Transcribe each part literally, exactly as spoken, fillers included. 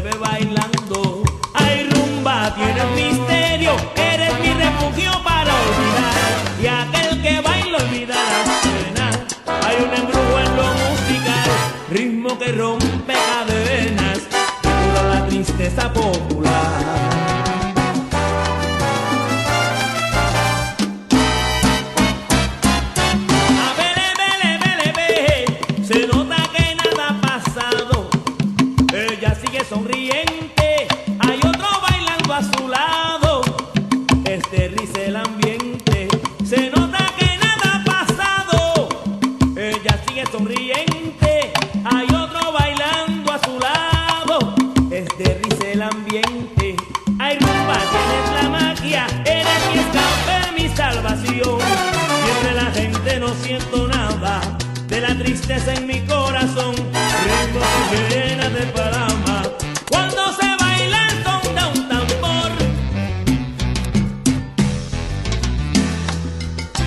ve bailando. Ay, rumba, tienes misterio, eres mi refugio para olvidar. Y aquel que baila olvida las penas. Hay un embrujo en lo musical, ritmo que rompe cadenas y cura la tristeza popular. Sonriente, hay otro bailando a su lado. Este riza el ambiente, se nota que nada ha pasado. Ella sigue sonriente, hay otro bailando a su lado. Este riza el ambiente. Ay, rumba, tienes la magia, eres mi escape, mi salvación. Siempre la gente no siento nada de la tristeza en mi corazón. Ritmo que llena de palama cuando se baila el son de un tambor.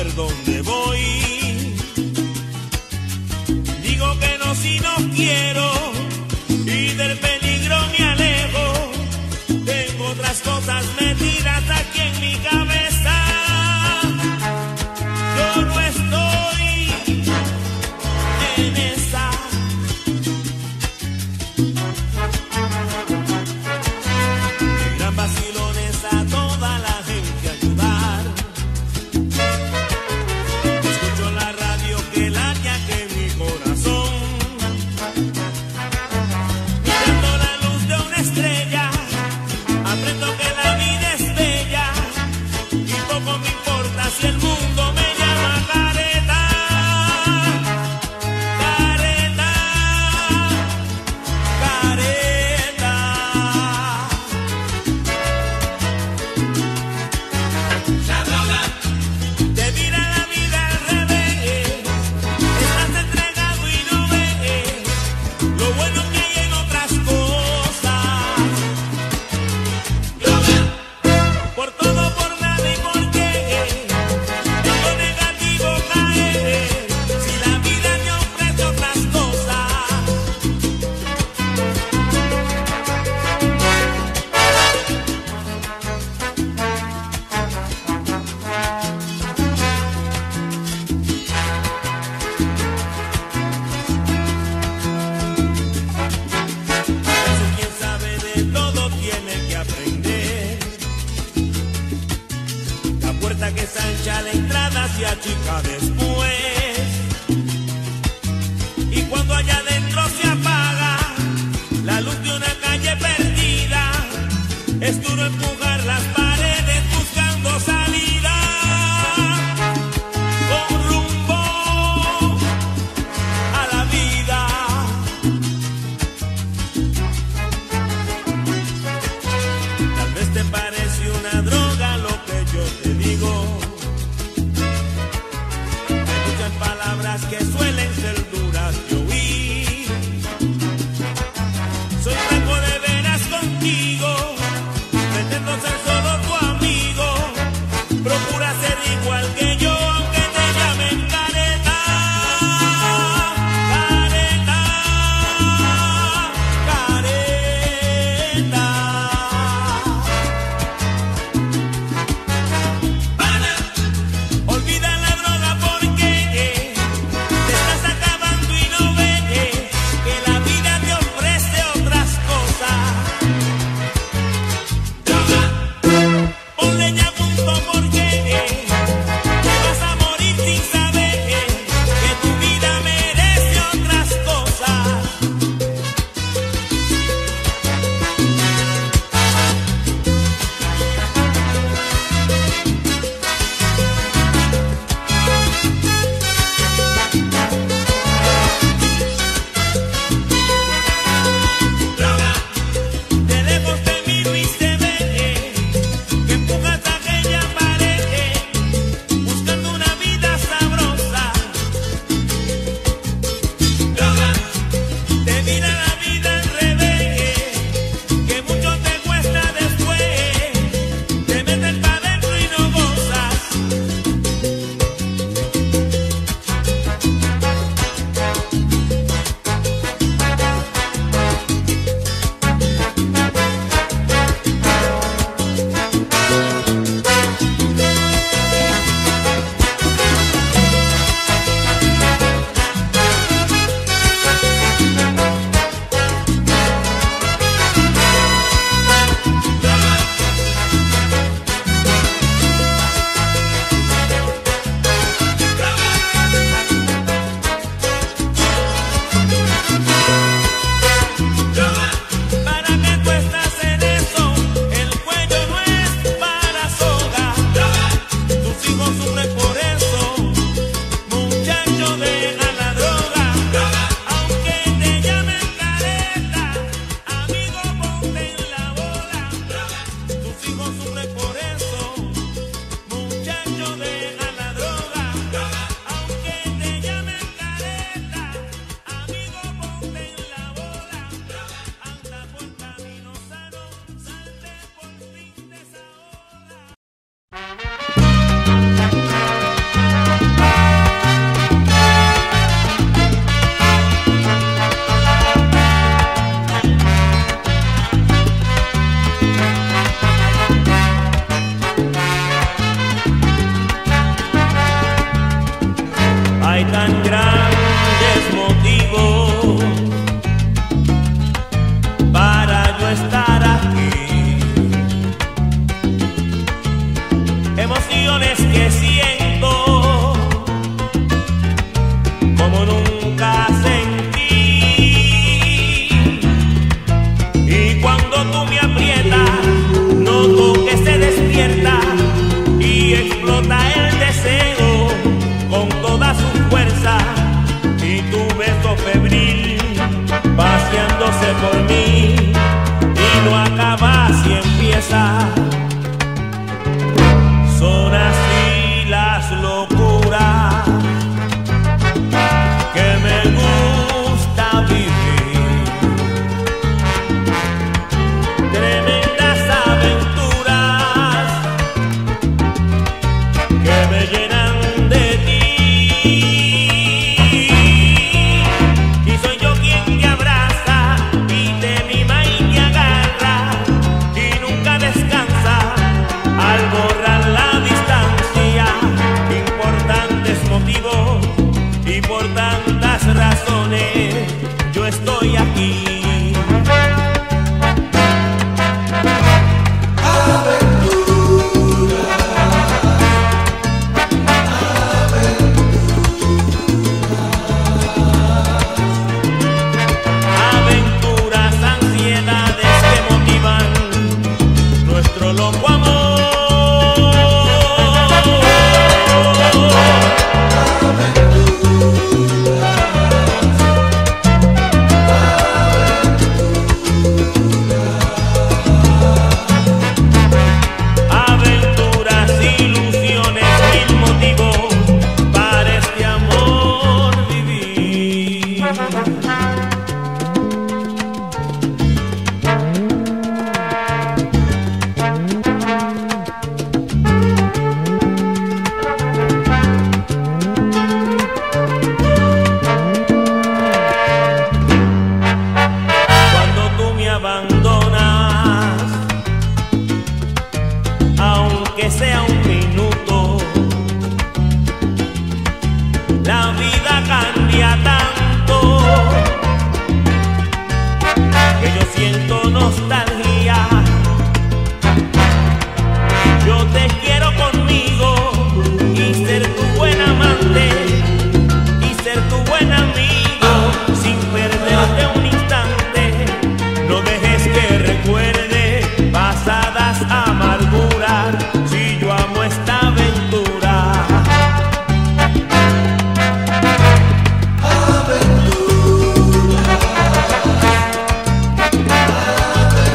saber dónde voy. Digo que no si no quiero y del peligro me alejo. Tengo otras cosas metidas aquí en mi cabeza. Yo no estoy en esa. El gran vacilón es a toda la gente ayudar. Escucho la radio que late aquí en mi corazón, mirando la luz de una estrella. Aprendo que la vida es bella y poco me importa si el mundo me llama careta, careta, careta. La droga te mira la vida al revés, estás entregado y no ves lo bueno que hay en otras cosas. Por todo, por nada y por qué, en lo negativo caer, si la vida te ofrece otras cosas. Eso quien sabe de todo tiene que aprender. La puerta que sancha la entrada se achica después, y cuando allá adentro se apaga la luz de una calle perdida, es duro empujar las paredes buscando salida, con rumbo a la vida. Tal vez te parece una droga lo que yo te digo. Hay muchas palabras que suelen ser duras de oír. Soy franco de veras contigo, pretendo ser solo tu amigo. Procura ser igual que yo, aunque te llamen careta, careta, careta. Olvida la droga porque te estás acabando y no ves que la vida te ofrece otras cosas. Droga, ponle ya punto porque faltan grandes motivos para yo estar aquí. Emociones que siento como nunca sentí. Y cuando tú me aprietas, noto que se despierta y explota el deseo con toda su fuerza. Y tu beso febril paseándose por mí y no acaba si empieza. Son así las locuras que me gusta vivir. Tremendas aventuras que me llenan de ti. Y soy yo quien te abraza y te mima y te agarra y nunca descansa al borrar la distancia. Importantes motivos y por tantas razones yo estoy aquí. Aventuras, ansiedades que motivan nuestro loco amor. Aventuras, ilusiones, mil motivos para este amor vivir. Cuando tú me abandonas, aunque sea un minuto, la vida cambia tanto que yo siento nostalgia. Yo te quiero conmigo y ser tu buen amante y ser tu buen amigo sin perderte un instante. No dejes que recuerde pasadas amarguras si yo amo esta aventura. Aventura, aventura.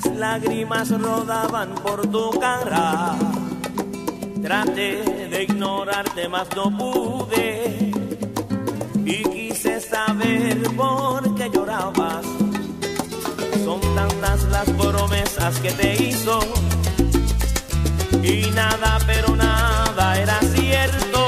Las lágrimas rodaban por tu cara. Traté de ignorarte, mas no pude. Y quise saber por qué llorabas. Son tantas las promesas que te hizo. Y nada, pero nada era cierto.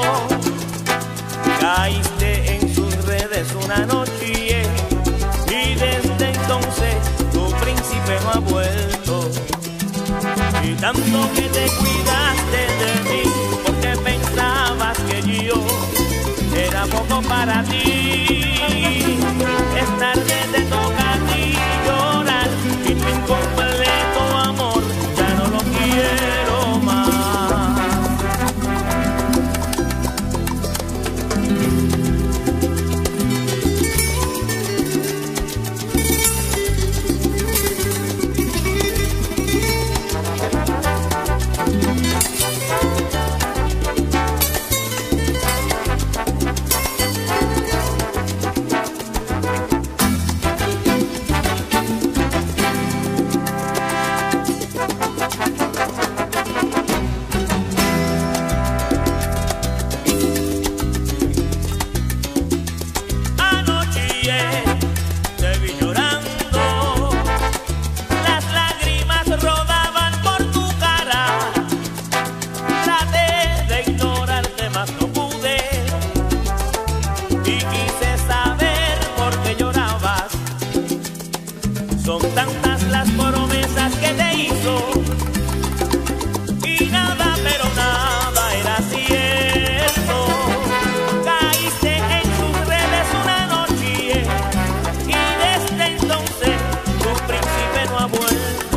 Caíste en sus redes una noche. Y desde entonces tu príncipe no ha vuelto. Y tanto que te cuidaste de mí, porque pensabas que yo era poco para ti. Es tarde, te toca a ti llorar. Y tu incompleto amor ya no lo quiero más. Son tantas las promesas que te hizo. Y nada, pero nada era cierto. Caíste en sus redes una noche. Y desde entonces tu príncipe no ha vuelto.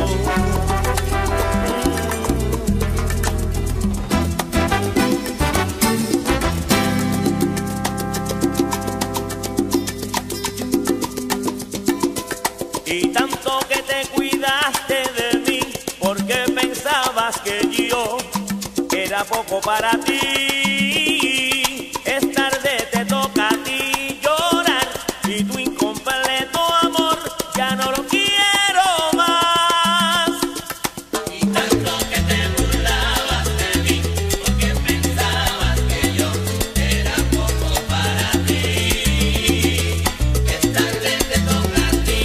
Y tanto que te cuidaste de mí, porque pensabas que yo era poco para ti. Es tarde, te toca a ti llorar. Y tu incompleto amor ya no lo quiero más. Y tanto que te burlabas de mí, porque pensabas que yo era poco para ti. Es tarde, te toca a ti.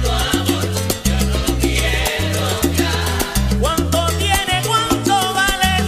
¿Cuánto tiene, cuánto vale?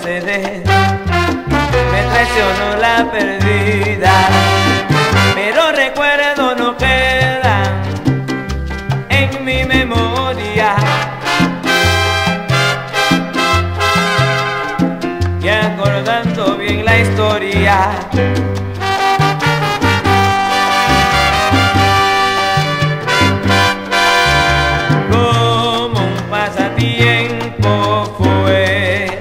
proceder. Me traicionó la perdida, pero recuerdo no quedan en mi memoria. Y acordando bien la historia, como un pasatiempo fue.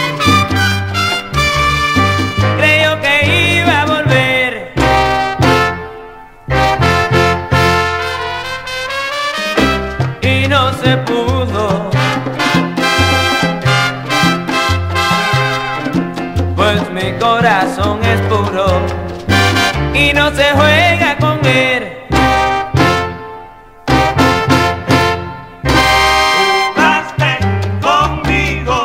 Creyó que iba a volver, y no se pudo, pues mi corazón es puro y no se juega con él. Jugaste conmigo,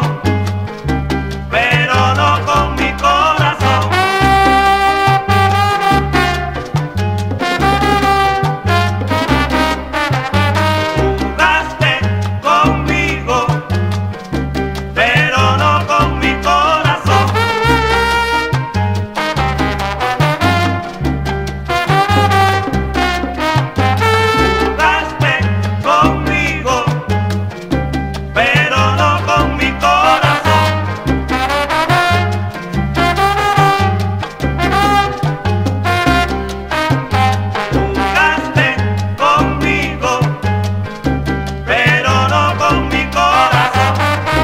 pero no con mi corazón. Jugaste conmigo, pero no con mi corazón. Jugaste conmigo, pero no con mi corazón. Jugaste conmigo, pero no con mi corazón.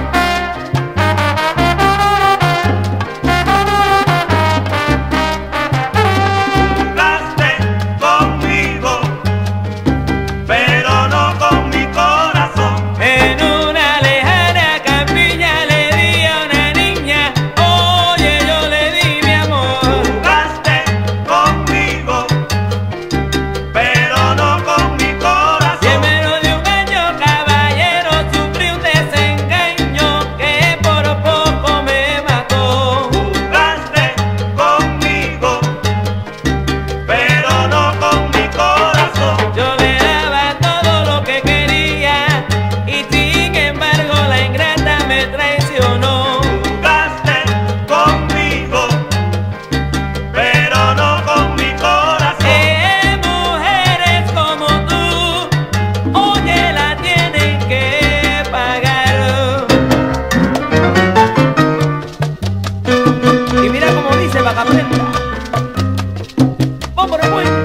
Jugaste conmigo, pero no con mi corazón. En una lejana campiña le di a una niña, oye, yo le di mi amor. Jugaste conmigo, pero no con mi Y en corazón. menos de un año, caballero, sufrí un desengaño que por poco me mató. Jugaste conmigo, pero no con mi corazón. Yo le daba todo lo que quería y sin embargo la ingrata me traicionó. Jugaste conmigo, pero no con mi corazón. Eh, mujeres como tú, oye, la tienen que pagar. Y mira como dice Vacaprenda. Vamos por el buen.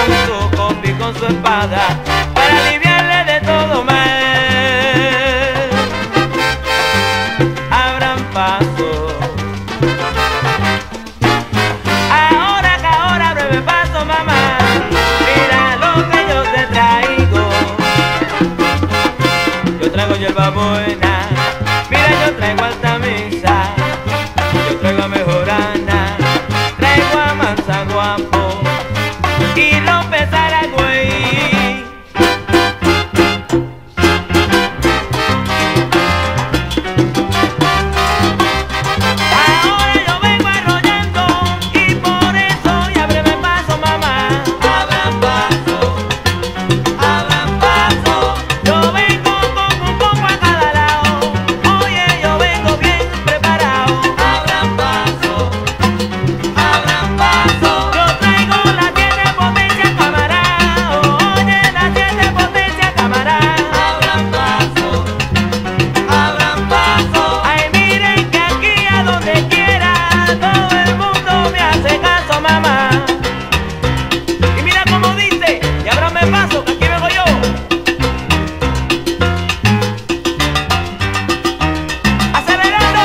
su combi con su espada para aliviarle de todo mal. Abran paso. Ahora que ahora breve paso, mamá. Mira lo que yo te traigo. Yo traigo hierba buena. Mira, yo traigo altamisa. Yo traigo a mejorana. Traigo a mansa guapo y López Aragüey. Ahora yo vengo arrollando y por eso ya ábreme paso, mamá. Abran paso, abran paso. Yo vengo con un poco a cada lado. Oye, yo vengo bien preparado. Abran paso, abran paso. Yo traigo la siete potencia camarada. Oye, la siete potencia camarada. Abran paso, abran paso. Ay, miren que aquí a donde quiera todo el mundo me hace caso, mamá. Y mira cómo dice, y ábrame paso, que aquí vengo yo. Acelerando.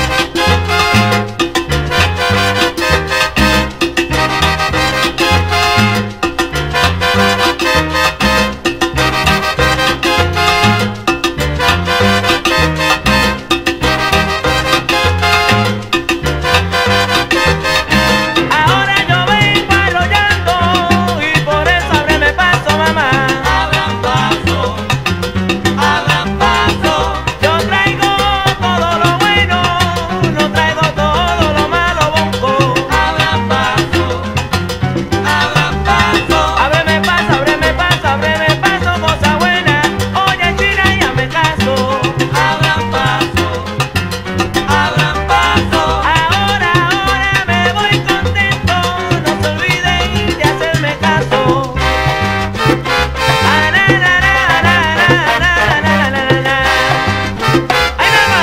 Ahora yo vengo arrollando y por eso ábreme paso, mamá. Abran paso, abran paso. Yo traigo todo lo bueno, no traigo todo lo malo, bonco. Abran paso, abran paso. Ábreme paso, ábreme paso, ábreme paso, cosa buena. Oye, China, y hazme caso. Abran paso, abran paso. Ahora, ahora me voy contento, no se olviden de hacerme caso. Ah, na, na, na, na, na, na, na, na, na, na. ¡Ay, mamá!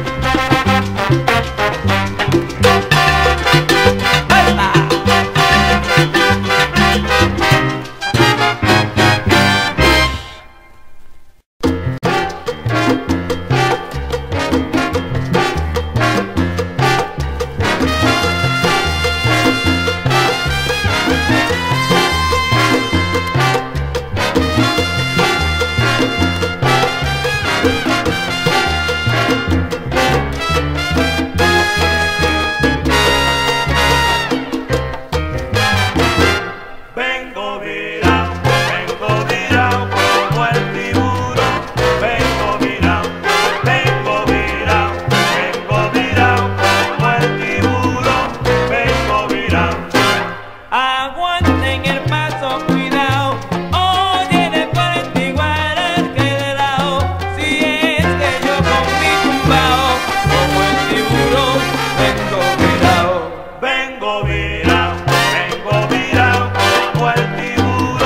¡Epa! Vengo virado, vengo virado como el tiburón. Vengo virado, vengo virado, vengo virado como el tiburón. Vengo virado. Aguanten el paso, cuidado. Oye, después te igual que de lado. Si es que yo con mi tumbao, como el tiburón, vengo virado. Vengo virado, vengo virado como el tiburón.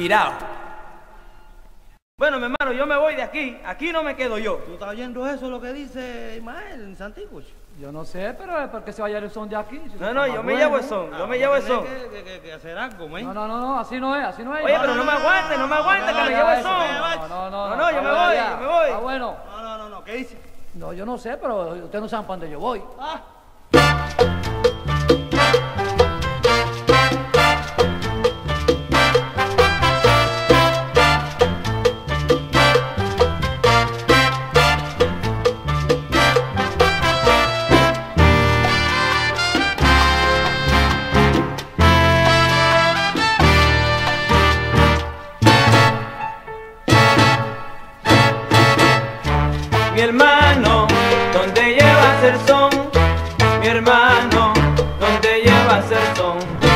inspirado. Bueno, mi hermano, yo me voy de aquí. Aquí no me quedo yo. ¿Tú estás oyendo eso, lo que dice Ismael en Santiago? Yo no sé, pero es porque se vaya el son de aquí. Si No, no, yo me bueno. llevo el son. Yo me llevo el son. Que, que, que, que hacer algo, man. No, no, no, no, así no es, así no es. Oye, pero no me aguante, no me aguante, que me llevo el son. No, no, no. No, no, yo me voy, yo me voy. Ah, bueno. No, no, no, no, ¿qué dice? No, yo no sé, pero ustedes no saben para dónde yo voy. Ah. Mi hermano, ¿dónde llevas el son? Mi hermano, ¿dónde llevas el son?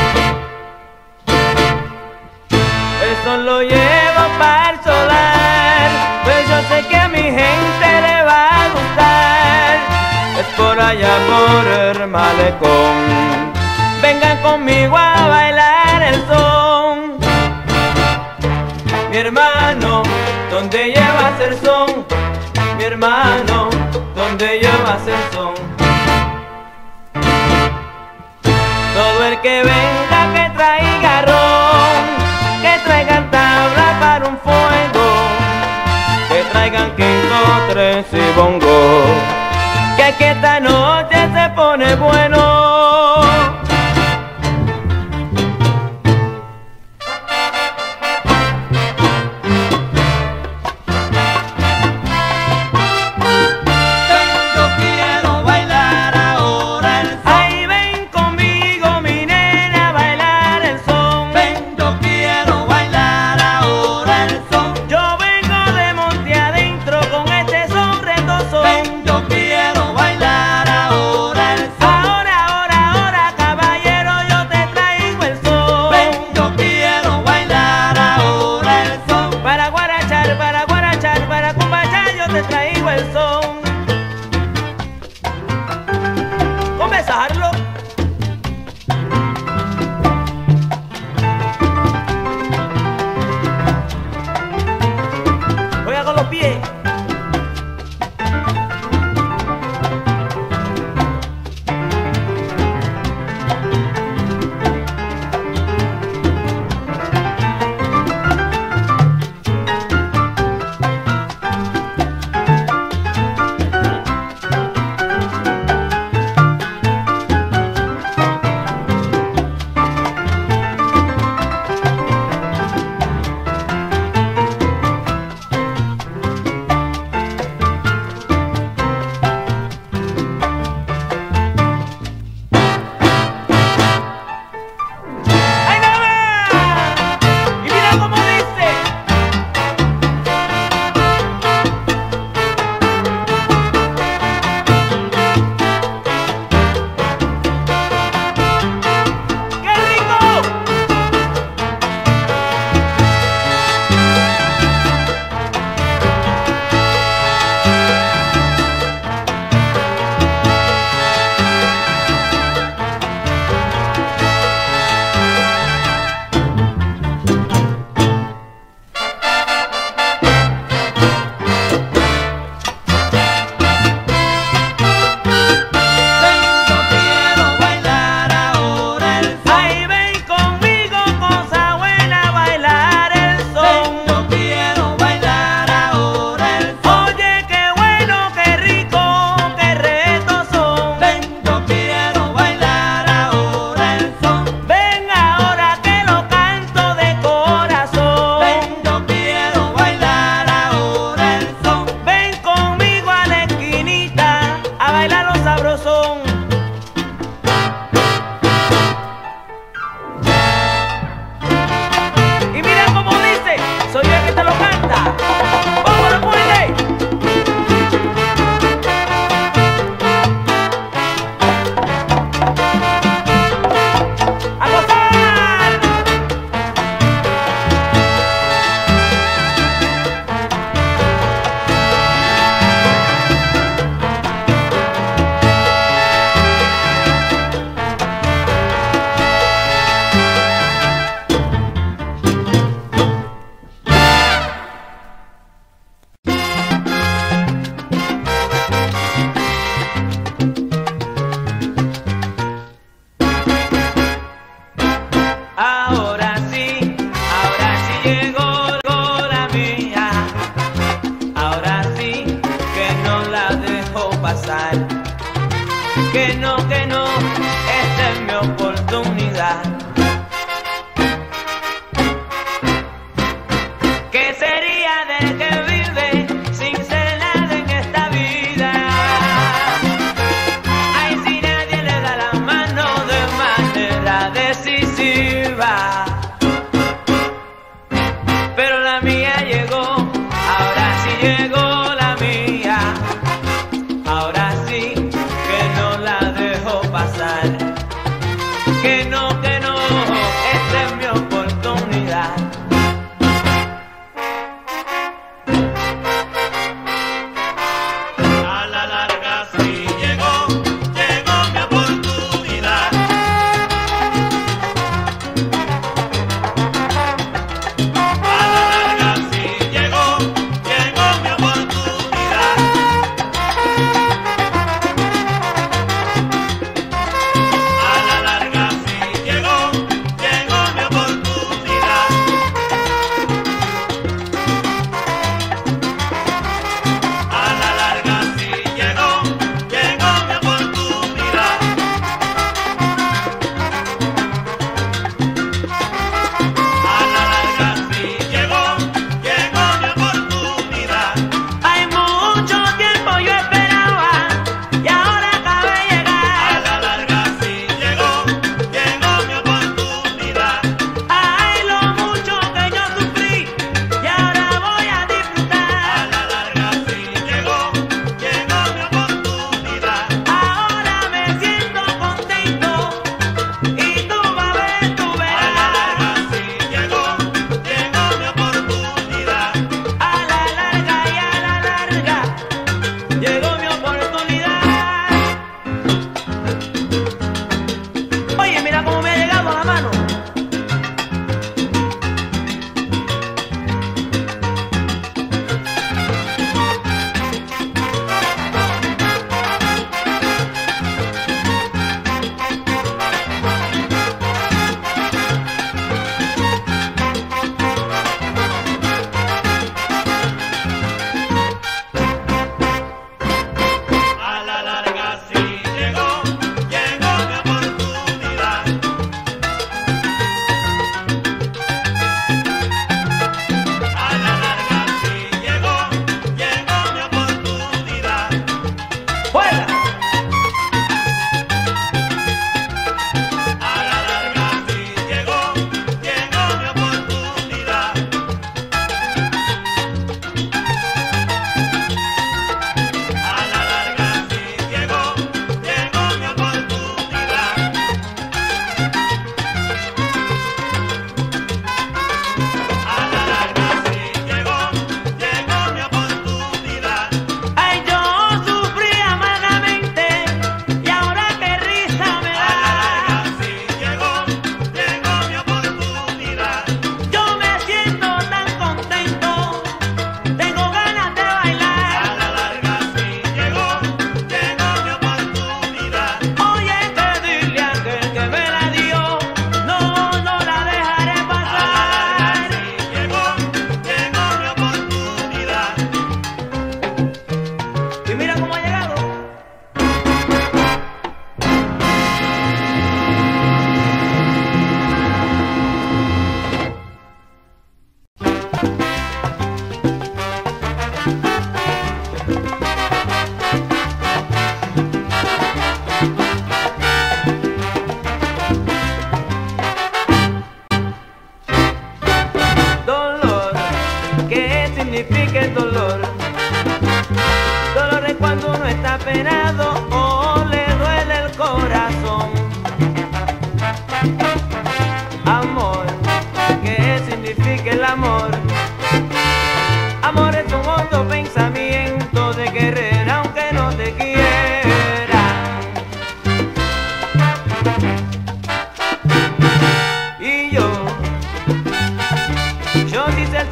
El son lo llevo para el solar, pues yo sé que a mi gente le va a gustar. Es por allá por el malecón, vengan conmigo a bailar el son. Mi hermano, ¿dónde llevas el son? Mi hermano, ¿dónde llevas el son? Todo el que venga que traiga ron, que traigan tabla para un fuego, que traigan quinto, tres y bongo, que aquí esta noche se pone bueno. Ahora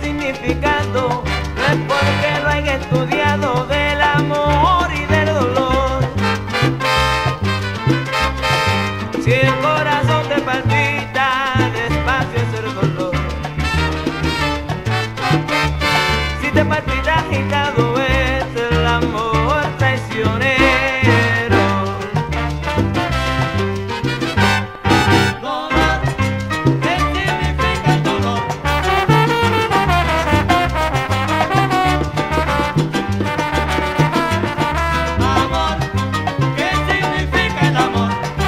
significado, no es porque lo haya estudiado, del amor y del dolor. Si el corazón te palpita, despacio es el dolor. Si te palpita agitado, es el amor traicionero. Dolor, ¿qué significa el dolor? Amor, ¿qué significa el amor?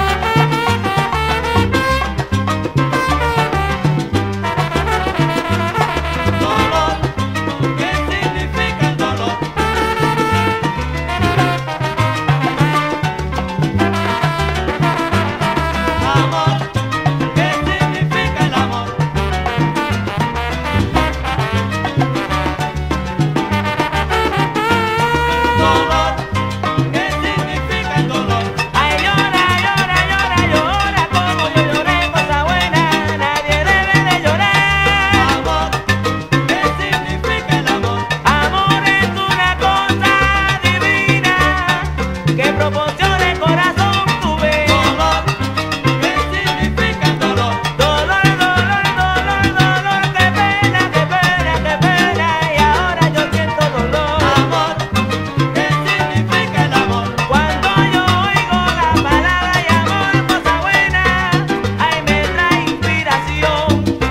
Dolor, ¿qué significa el dolor? Amor, ¿qué significa el amor? Dolor, ¿qué significa el dolor? Ay, llora, llora, llora, llora, como yo lloré, cosa buena, nadie debe de llorar. Amor, ¿qué significa el amor? Amor es una cosa divina, que proporciona el corazón tuve. Dolor, ¿qué significa el dolor? Dolor, dolor, dolor, dolor, qué pena, qué pena, qué pena, y ahora yo siento dolor. Amor, ¿qué significa el amor? Cuando yo oigo la palabra y amor, cosa buena, ay, me trae inspiración.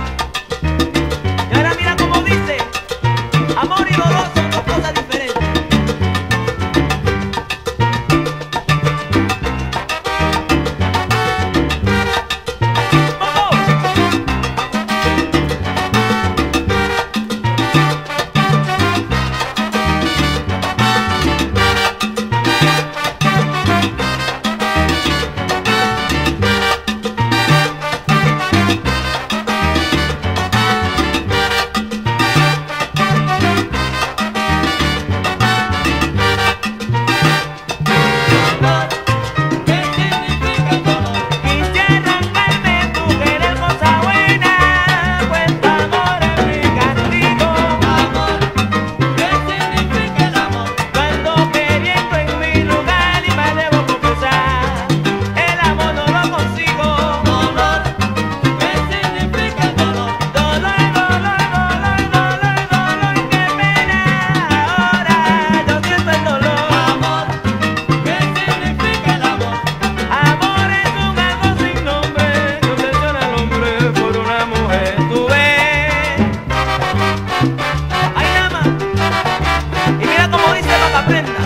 Y ahora mira cómo dice, amor y dolor son dos cosas diferentes. ¡Vamos! Dolor, ¿qué significa el dolor? Quisiera arrancarme tu querer cosa buena, pues tu amor es mi castigo. Amor, ¿qué significa el amor? Cuando queriendo en mi lugar y me debo confesar, el amor no lo consigo. Dolor, ¿qué significa el dolor? Dolor, dolor, dolor, dolor, dolor, qué pena, ahora yo siento el dolor. Amor, ¿qué significa el amor? Amor es un algo sin nombre, que obsesiona al hombre por una mujer. Tú ves, ay nada más, y mira cómo dice para que aprenda.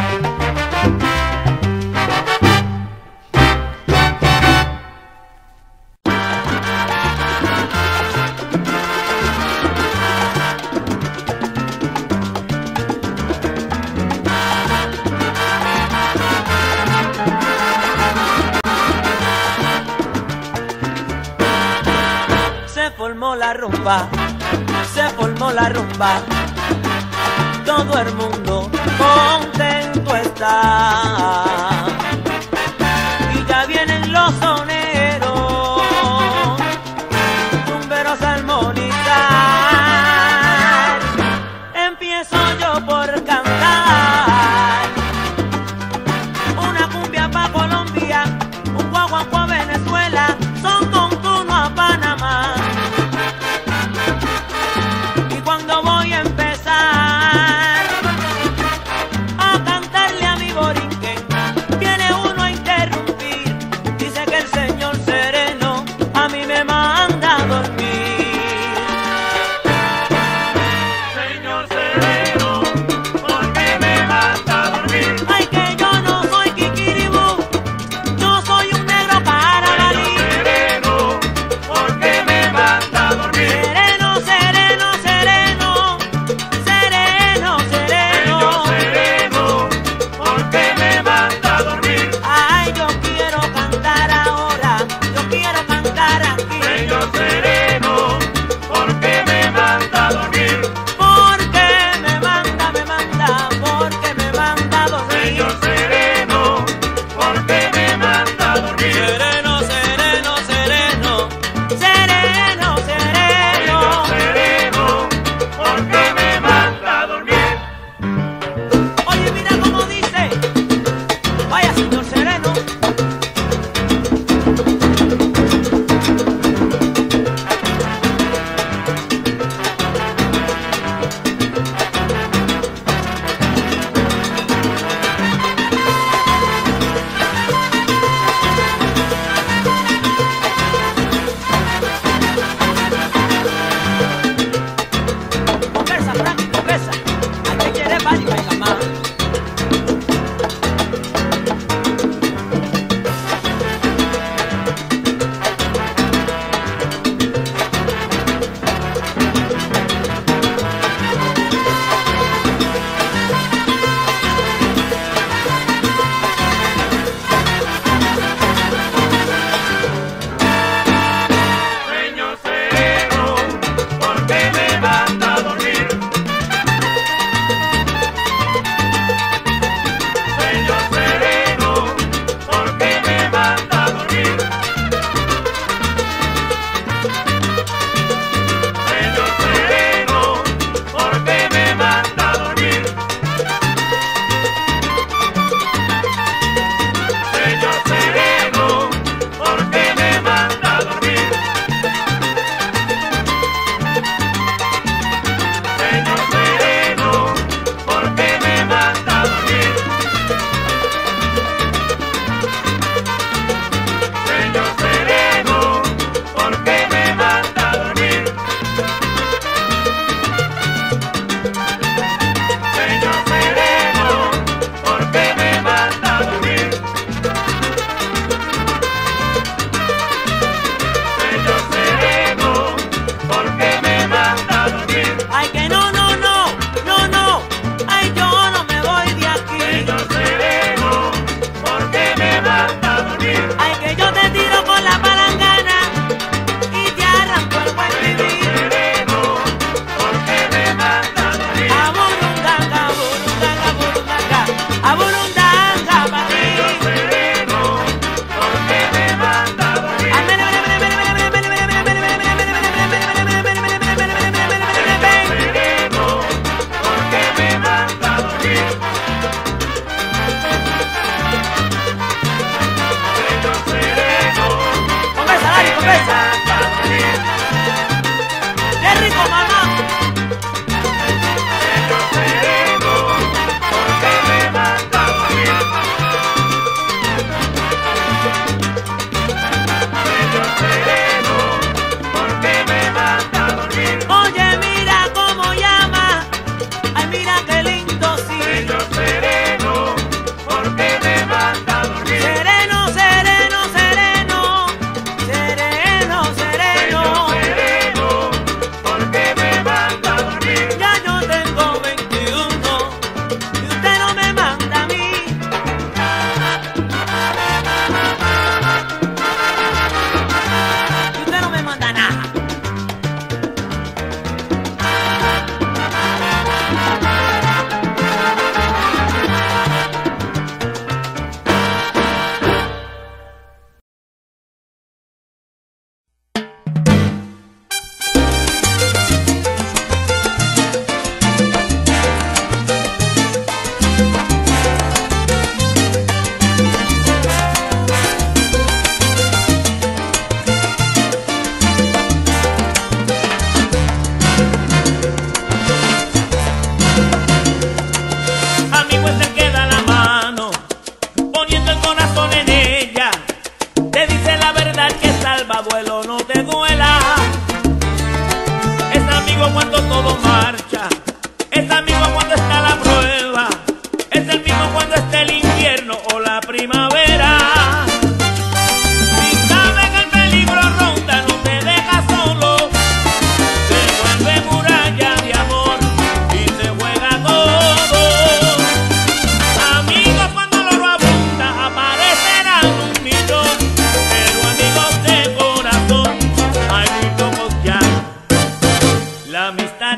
Se formó la rumba, se formó la rumba, todo el mundo contento está. Y ya vienen los soneros, rumberos a armonizar. Empiezo yo por cantar una cumbia pa' Colombia, un guaguancó a Venezuela, son montuno a Panamá. Y cuando voy a empezar a cantarle a mi borinquen,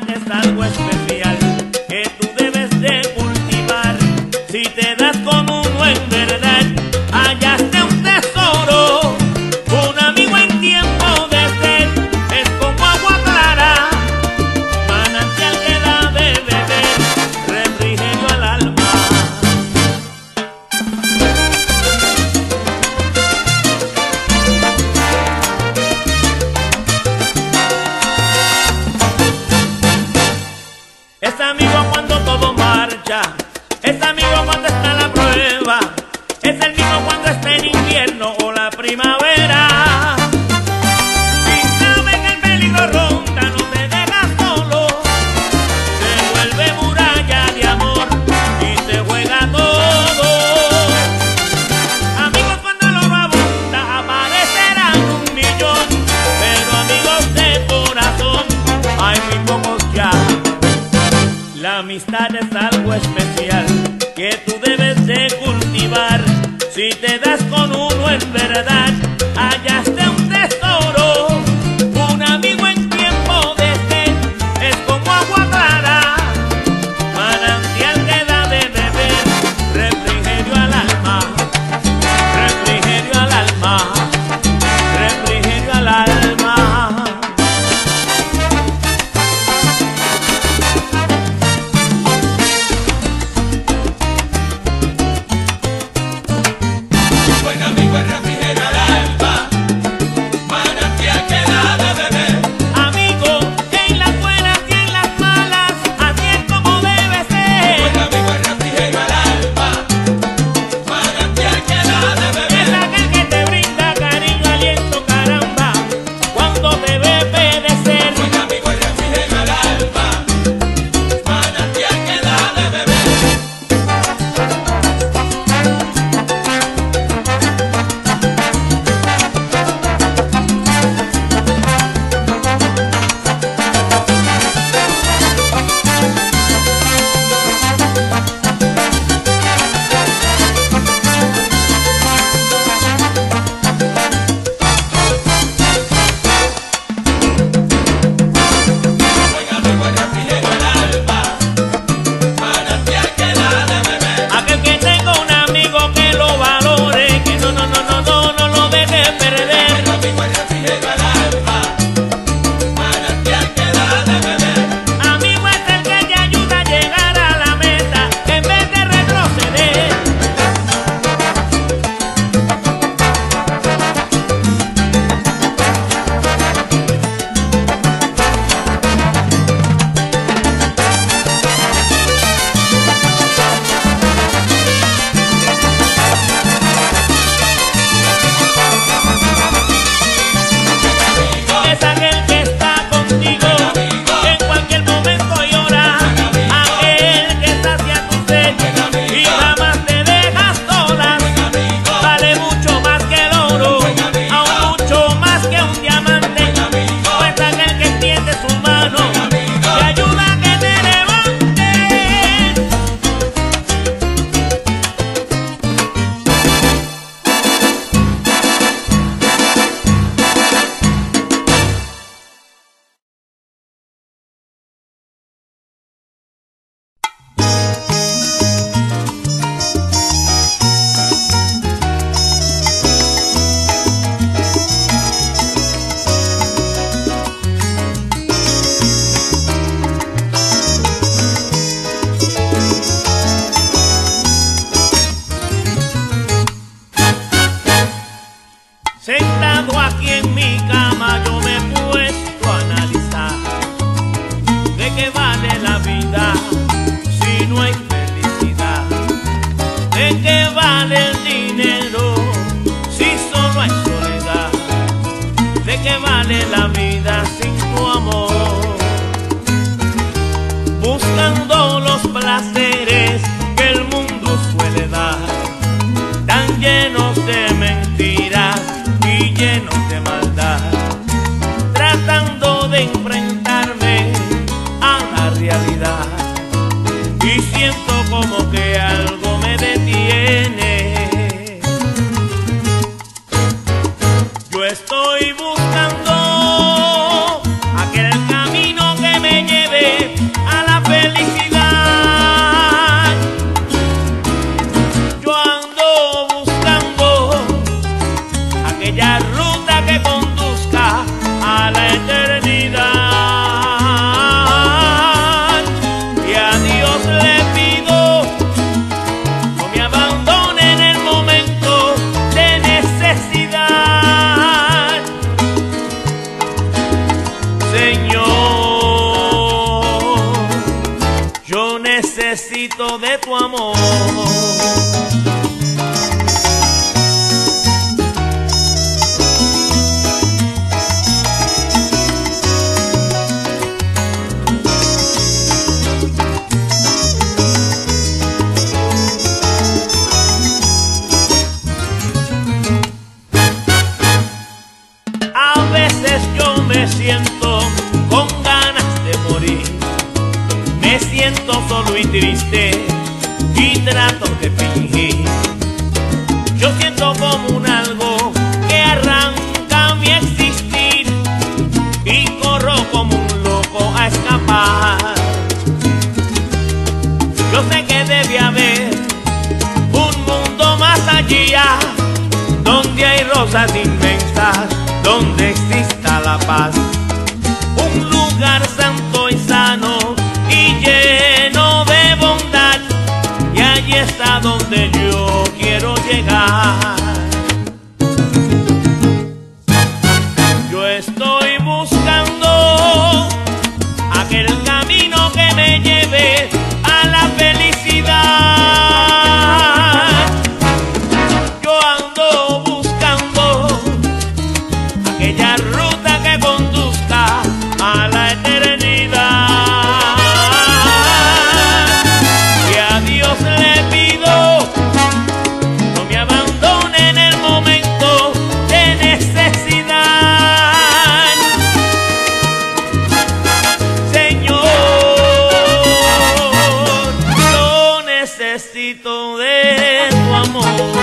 amistad es algo especial que tú debes de cultivar. Si te das con uno en verdad, hallaste un tesoro. Un amigo en tiempo de sed es como agua clara, manantial que da de beber, refrigerio al alma. Es amigo cuando todo marcha, es amigo cuando está la prueba, es el mismo cuando está en invierno o la primavera. Si sabe que el peligro ronda, no te deja solo, se vuelve muralla de amor y se juega todo. Amigos cuando el oro abunda, aparecerán un millón, pero amigos de corazón hay muy pocos ya. La amistad es algo especial que tú debes de cultivar. Si te das con uno en verdad, hallaste un tesoro. Un amigo en tiempo de sed es como agua clara, manantial que da de beber, refrigerio al alma, refrigerio al alma, refrigerio al alma. Buen amigo es refrigerio al alma, manantial que da de beber. Amigo, en las buenas y en las malas, así es como debe ser. Buen amigo es refrigerio al alma, manantial que da de Es beber. aquel que te brinda cariño, aliento, caramba, cuando te ve perecer. Buen amigo es refrigerio al alma, manantial que da de beber. Buen amigo es refrigerio al alma, manantial que da de beber. Aquel que tenga un amigo que lo valore, que no, no, no, no, no, no lo deje perder. Buen amigo es refrigerio al alma, manantial que da de beber. Amigo es el que te ayuda a llegar a la meta en vez de retroceder. Es aquel que está contigo en cualquier momento y hora, aquel que sacia tu sed y jamás te dejas sola. Vale mucho más que el oro, aún mucho más que un diamante. No es aquel que extiende su mano y ayuda a que te levantes. Sentado aquí en mi cama yo me he puesto a analizar de qué vale la vida si no hay felicidad, de qué vale el dinero si solo hay soledad, de qué vale la vida sin tu amor, buscando los placeres que el mundo suele dar, tan llenos de mentiras y llenos de maldad, tratando de enfrentarme a la realidad, y siento como que algo me detiene. Yo estoy buscando aquel camino que me lleve necesito de tu amor. A veces yo me siento con ganas de morir, me siento solo y triste y trato de fingir. Yo siento como un algo que arranca mi existir y corro como un loco a escapar. Yo sé que debe haber un mundo más allá, donde hay rosas inmensas, donde exista la paz, un lugar santo y sano y lleno de bondad, y allí está donde yo quiero llegar. Yo estoy buscando aquel camino que me lleve a la felicidad. Yo ando buscando aquella ruta que conduzca a la eternidad. Y a Dios le pido, no me abandone en el momento de necesidad. Señor, yo necesito de tu amor.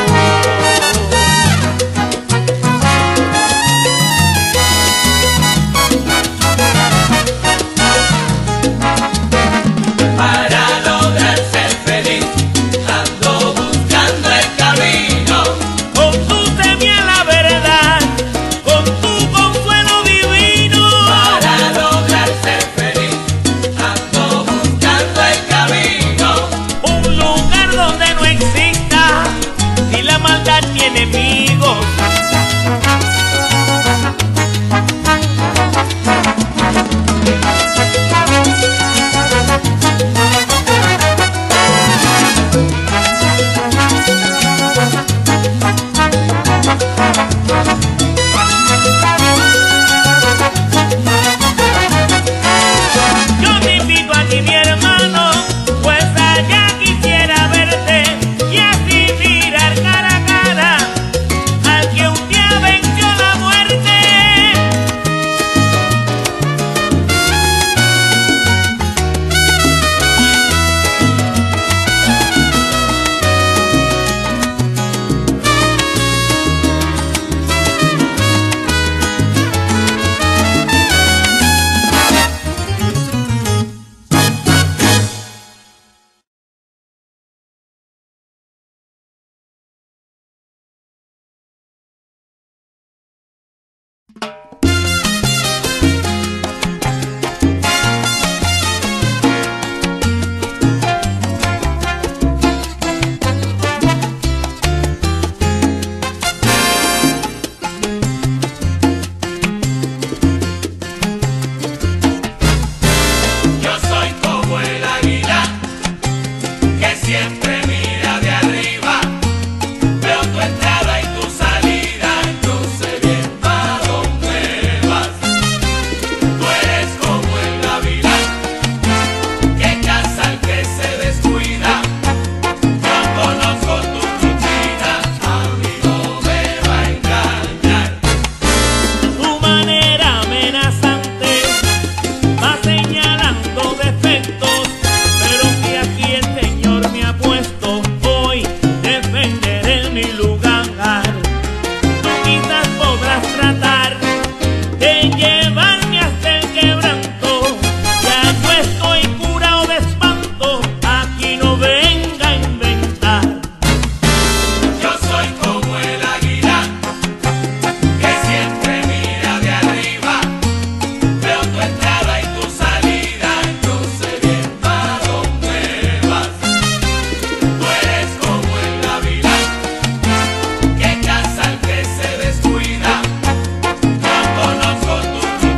Enemigos, yo te invito aquí, mi hermano, pues allá quisiera verte y así mirar cara a cara al que un día venció la muerte.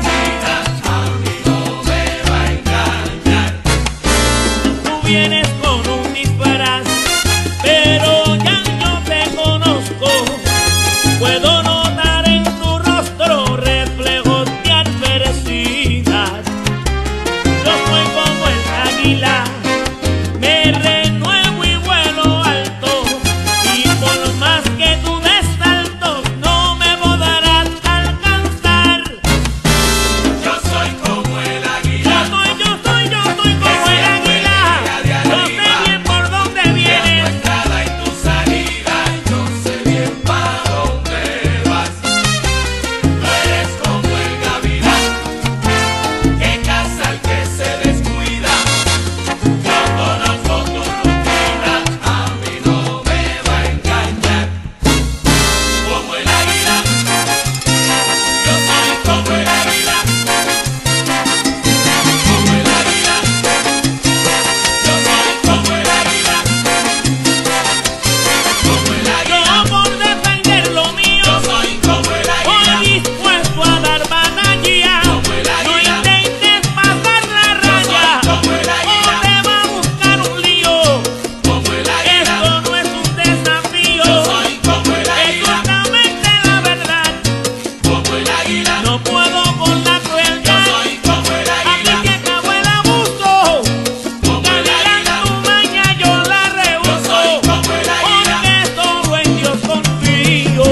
vienes con águila, me renuevo y vuelo alto, y por más que tú des saltos, no me podrás alcanzar. Yo soy como el Yo águila, soy, yo soy, yo soy como el águila, yo sé bien por dónde tu vienes. entrada y tu salida, yo sé bien para dónde vas. Tú eres como el gavilán, que caza al que se descuida. Yo conozco tu rutina, a mí no me va a engañar. Como el águila, yo soy como el águila. Como el águila, yo soy como el águila. Como el águila, Yo por defender lo mío, yo soy como el voy águila. dispuesto a dar batalla. Como el No águila, intentes pasar la raya, como el o águila. te va a buscar un lío. Como el águila, Esto no es un desafío, yo soy como el es águila. justamente la verdad. Como el águila, No puedo con la yo crueldad, soy como el aquí águila. que acabó el abuso. Como el Gavilán, águila, tu maña yo la yo soy rehuso, como el águila. porque solo en Dios confío.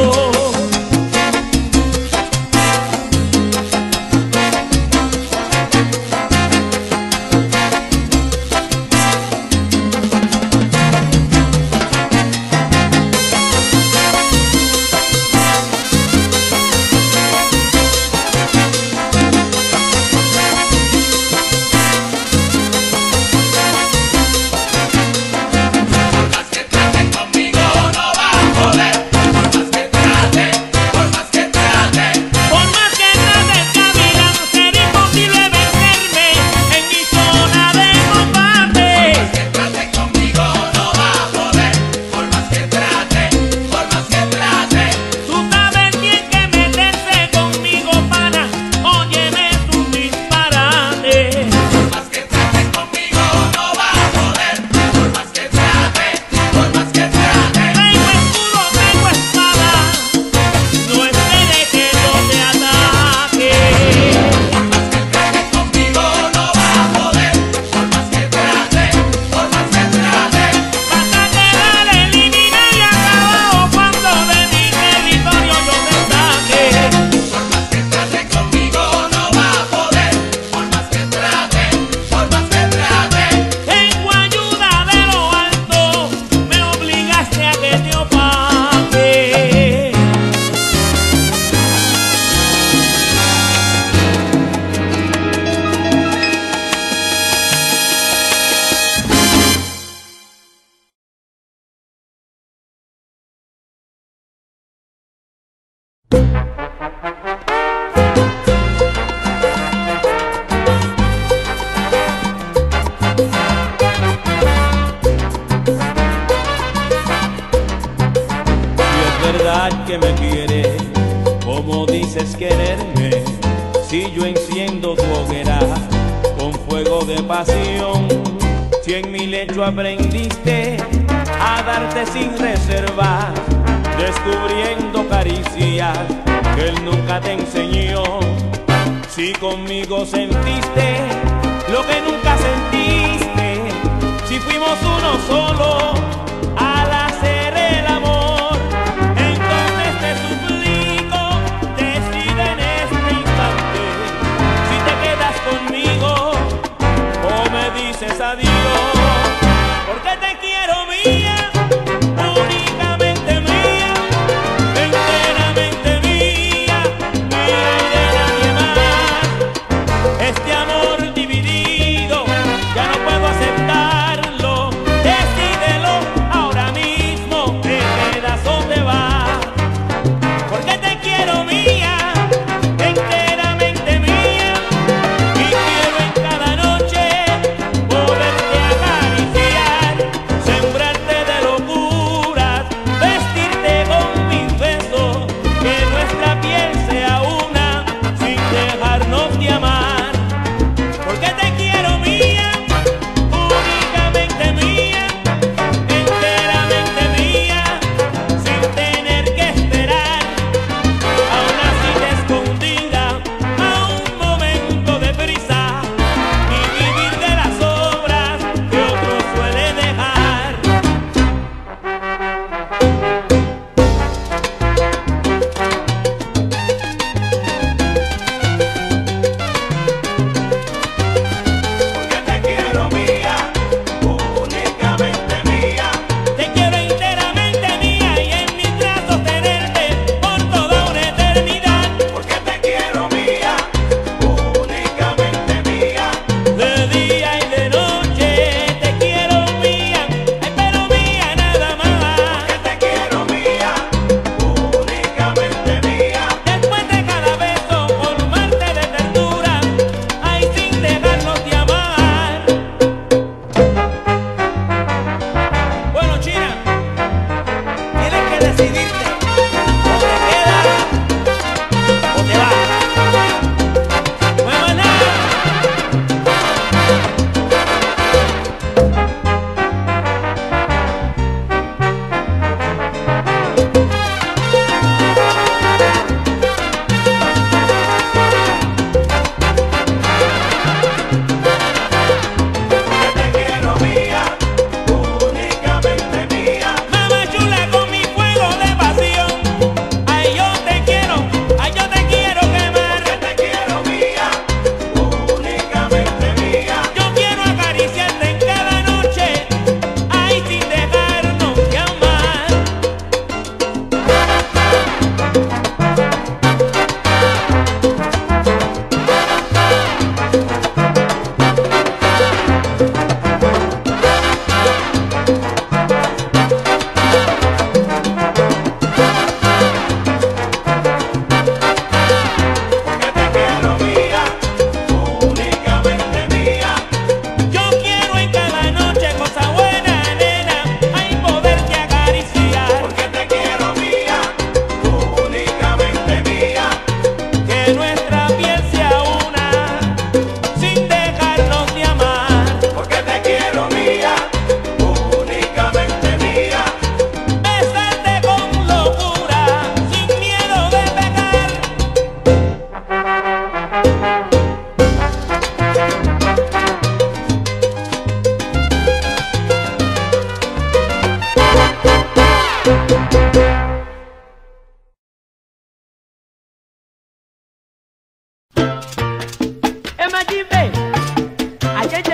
Por más que trate conmigo no va a poder. Por más que trate, por más que trate. Por más que trate, Gavilán, será imposible vencerme en mi zona de combate. Por más que trate conmigo no va a poder. Por más que trate, por más que trate. Tú sabes bien que meterse conmigo, pana, óyeme es un disparate. Por más que trate conmigo no va a poder. Por más que trate, por más que trate. Traigo escudo, traigo espada, no esperes que yo te ataque. Por más que trate conmigo no va a poder. Por más que trate, por más que trate. Vas a quedar eliminado y acabado cuando de mi territorio yo te saque. Por más que trate conmigo no va a poder. Por más que trate, por más que trate. Tengo ayuda de lo alto, me obligaste a que te opaque. Si es verdad que me quieres, como dices quererme, si yo enciendo tu hoguera con fuego de pasión, si en mi lecho aprendiste a darte sin reserva, descubriendo caricias que él nunca te enseñó, si conmigo sentiste lo que nunca sentiste, si fuimos uno solo al hacer el amor, entonces te suplico, decide en este instante si te quedas conmigo o me dices adiós, porque te quiero mía, únicamente mía, enteramente mía, mía y de nadie más. Este amor dividido ya no puedo aceptarlo. Decídelo ahora mismo, te quedas o te vas. Porque te quiero mía, enteramente mía, y quiero en cada noche poderte acariciar.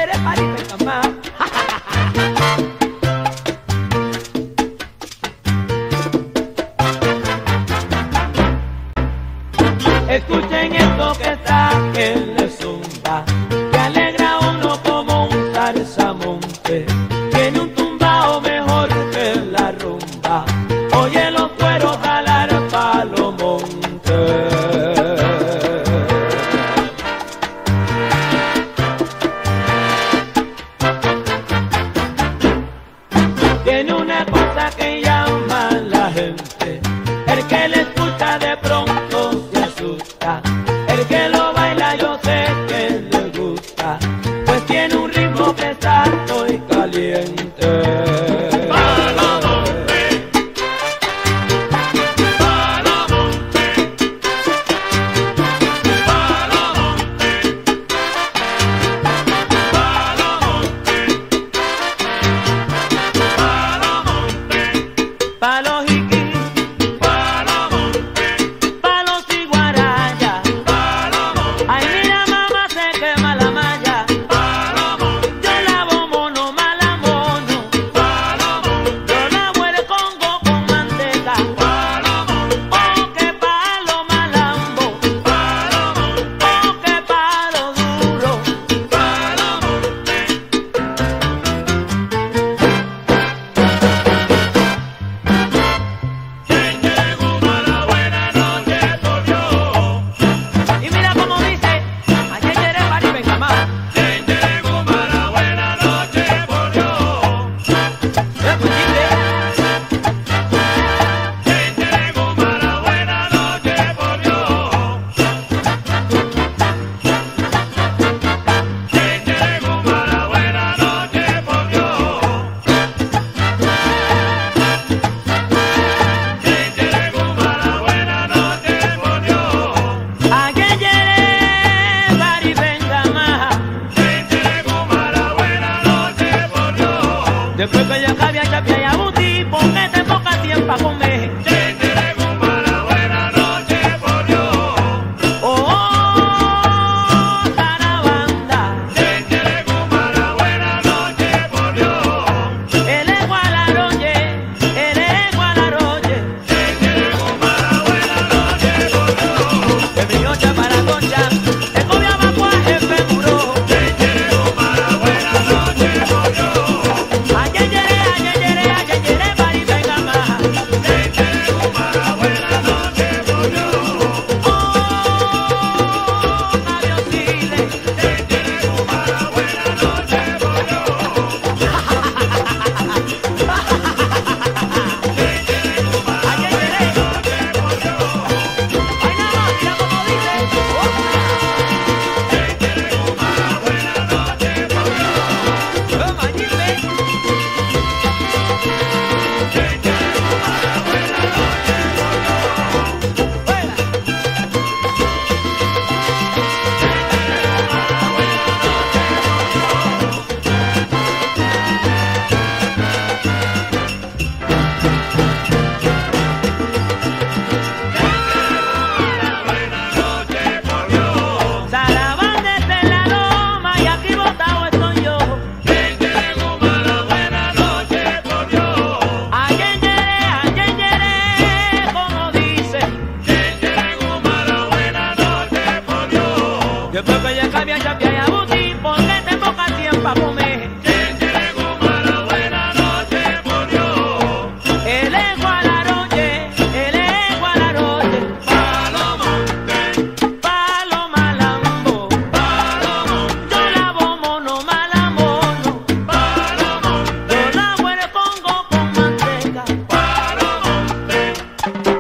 yere Maribencamá. Escuchen esto que está en la zumba, que alegra a uno como un zarzamonte. Tiene un tumbao mejor que la rumba. Oye los cueros jalar pa' los montes. Tiene una cosa que llama la gente, el que le escucha de pronto se asusta, el que lo baila yo sé que le gusta, pues tiene un ritmo pesado y caliente. Después que yo cabía, chapia y abuti, porque te poca tiempo a comer. Mala buena noche por Dios. Oh, oh, zarabanda. Mala buena noche por Dios. El Gualaroye, el Gualaroye. Mala buena noche por Dios. El mío para concha, el comía bacuaje femuro. Mala buena noche por Dios. Ayeyere, ayeyere, ayeyere, Maribencamá. Mala buena noche por Dios. Oh, Javiosile. Mala buena noche por Dios. Ayeyere. Ay, nada más, mira cómo dice. Mala buena noche por Dios. Oh, Mayimbe. Zarabanda desde la loma y aquí botado estoy yo. Mala buena noche por Dios. Ayeyere, ayeyere, como dice. Mala buena noche por Dios. Después que ya cambia chapia y abuti, porque te poca tiempo a comer. Mala buena noche por Dios. El Gualaroye, el Gualaroye. Palo monte, Palo malambo, yo lavo mono malamono, palo monte, yo lavo el Congo con manteca. palo monte.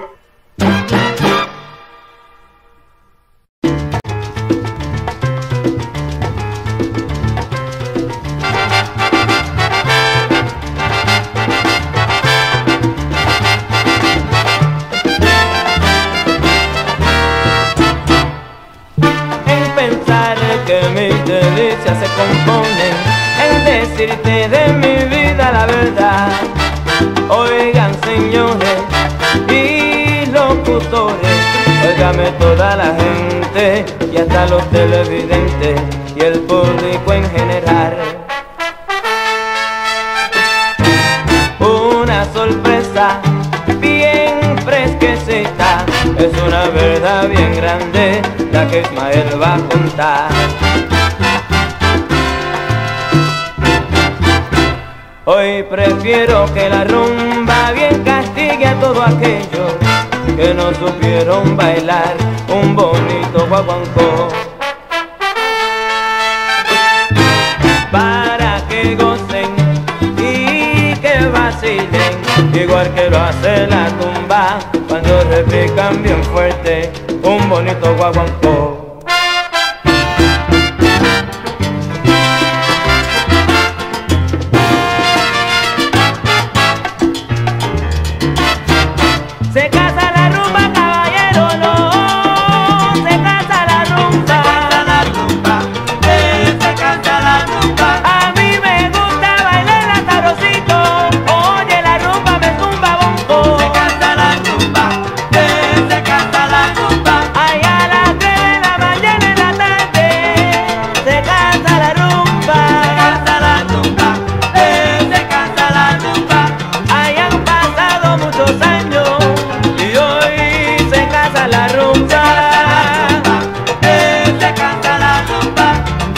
En pensar que mis delicias se componen en decirte de mi vida la verdad. Oigan señores y locutores, óigame toda la gente y hasta los televidentes. y el público en general. Una sorpresa bien fresquecita, es una verdad bien grande la que Ismael va a contar. Hoy prefiero que la rumba bien castigue a todo aquello que no supieron bailar un bonito guaguancó. Para que gocen y que vacilen, igual que lo hace la tumba cuando repican bien fuerte un bonito guaguancó. Se casa la rumba, caballero, no, se casa la rumba. Se casa la rumba, eh, se casa la rumba. A mí me gusta bailar la sabrosito, oye la rumba me zumba bonco. Se casa la rumba, eh, se casa la rumba. Allá a las tres de la mañana en la tarde, se casa la rumba. Se casa la rumba, eh, se casa la rumba. Hayan pasado muchos años y hoy se casa la rumba, eh, se casa la rumba.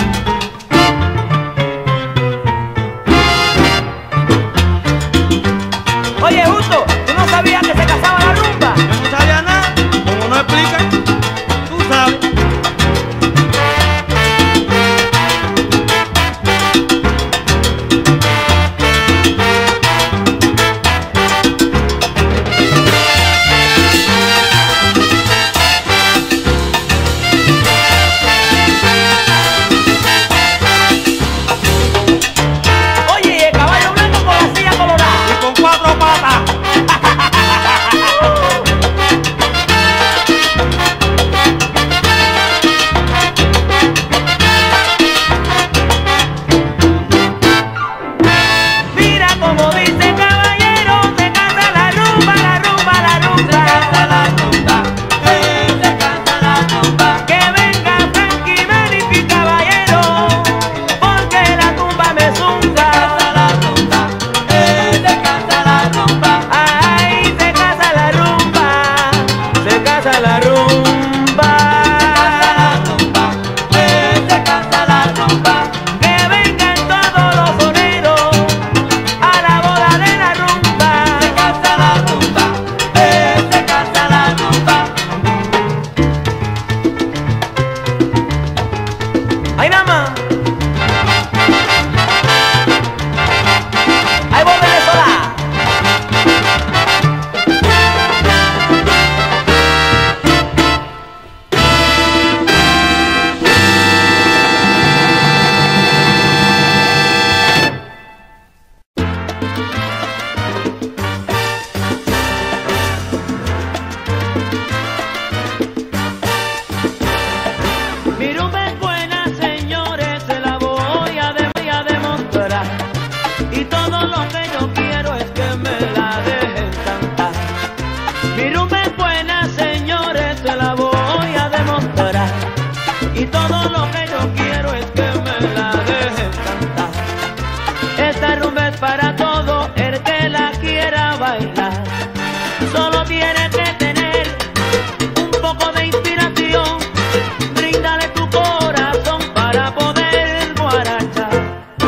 Oye, Justo, ¿tú no sabías que se casaba la rumba? Yo no sabía nada, como no explican, tú sabes. Oye, y el caballo blanco con la silla colorada. Y con cuatro patas. Mira como dice caballero, se casa la rumba, la rumba, la rumba. Se casa la rumba, eh, se casa la rumba. Que venga Frankie Manny, caballero, porque la tumba me zunga. Se casa la rumba, eh, se casa la rumba. Ay, se casa la rumba, se casa la rumba. Se casa la rumba, que vengan todos los soneros a la boda de la rumba. Se casa la rumba, eh, se casa la rumba. ¡Ay, nada más! ¡Ay, voy Venezuela! Mi rumba es buena, señores, se la voy a, de- voy a demostrar. Y todo lo que yo quiero es que me la dejen cantar. Mi rumba es buena, señores, se la voy a demostrar. Y todo lo que yo quiero es que me la dejen cantar. Esta rumba es para todo el que la quiera bailar. Solo tiene que tener un poco de inspiración. Bríndale tu corazón para poder guarachar.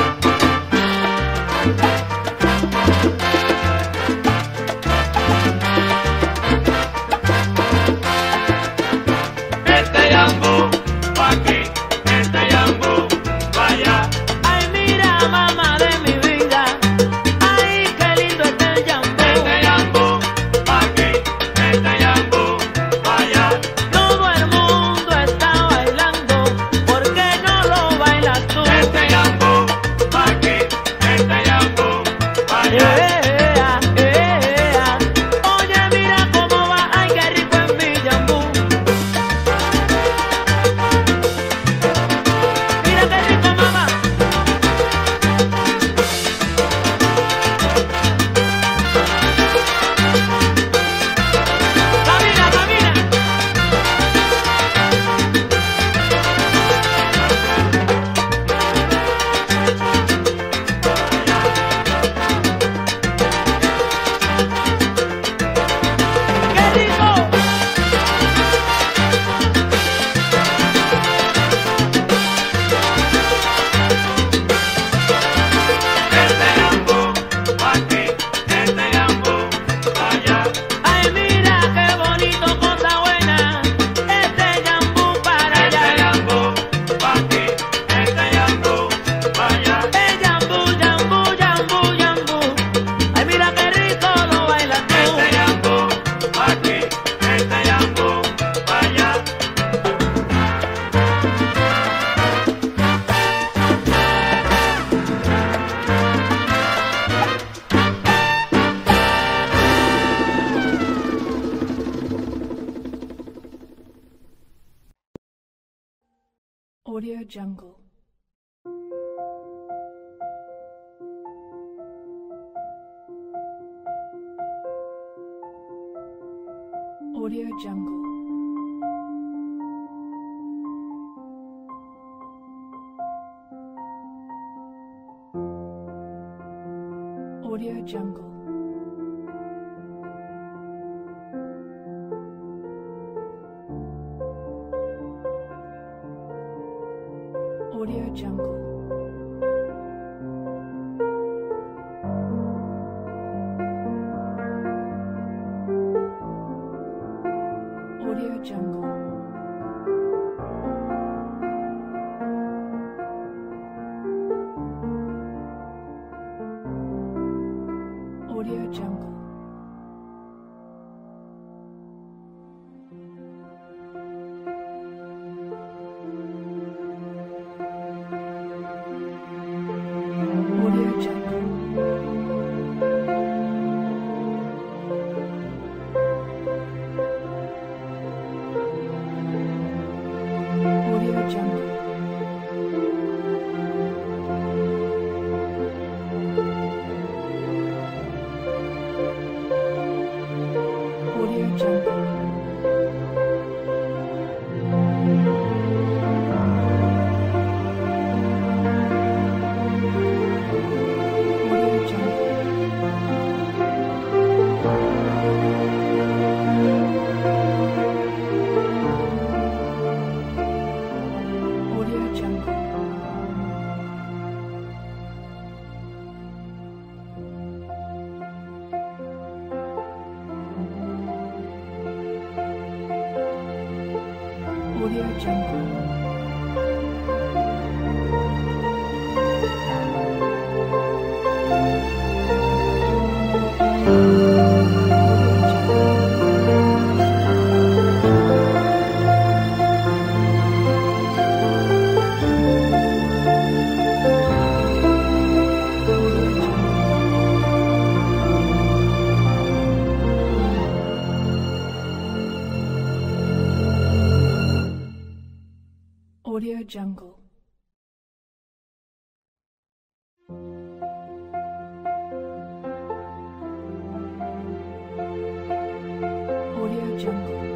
Este yambú pa' aquí, este yambú pa' allá. Ay, mira, mamá de mi vida, Audio Jungle. Audio Jungle. Audio Jungle. Audio Jungle. Audio Jungle. Audio Jungle. Audio Jungle. Audio Jungle. Audio Jungle. Audio Jungle. Audio Jungle. Audio Jungle. Audio Jungle. Audio Jungle.